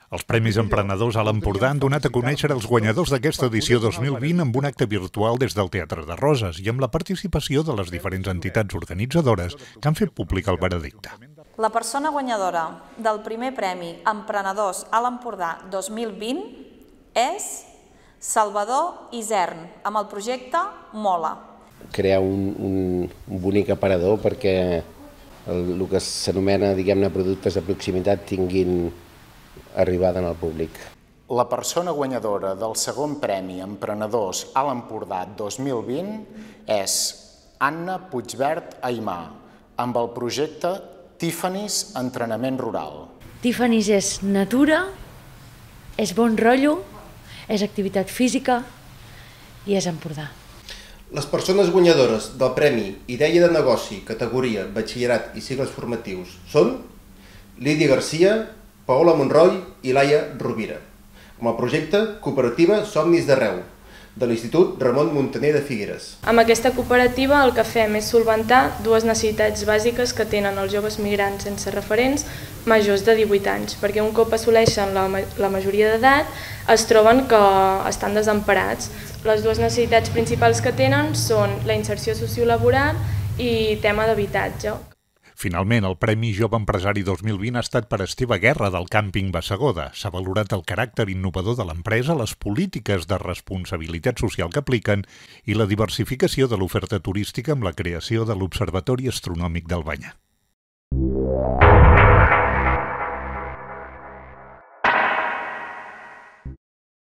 Els Premis Emprenedors a l'Empordà han donat a conèixer els guanyadors d'aquesta edició 2020 amb un acte virtual des del Teatre de Roses i amb la participació de les diferents entitats organitzadores que han fet públic el veredicte. La persona guanyadora del primer Premi Emprenedors a l'Empordà 2020 és Salvador Isern, amb el projecte Mola. Crear un bonic aparador perquè el que s'anomena, diguem-ne, productes de proximitat tinguin arribada en el públic. La persona guanyadora del segon Premi Emprenedors a l'Empordà 2020 és Anna Puigvert Aimà, amb el projecte Tiffany's Entrenament Rural. Tiffany's és natura, és bon rotllo, és activitat física i és Empordà. Les persones guanyadores del Premi Idea de Negoci, categoria Batxillerat i Cicles Formatius són Lídia Garcia, Paola Monroy i Laia Rovira, amb el projecte Cooperativa Somnis d'Arreu, de l'Institut Ramon Muntaner de Figueres. Amb aquesta cooperativa el que fem és solventar dues necessitats bàsiques que tenen els joves migrants sense referents majors de 18 anys, perquè un cop assoleixen la majoria d'edat es troben que estan desemparats. Les dues necessitats principals que tenen són la inserció sociolaboral i tema d'habitatge. Finalment, el Premi Jove Empresari 2020 ha estat per Esteve Guerra del Càmping Bassegoda. S'ha valorat el caràcter innovador de l'empresa, les polítiques de responsabilitat social que apliquen i la diversificació de l'oferta turística amb la creació de l'Observatori Astronòmic d'Albanyà.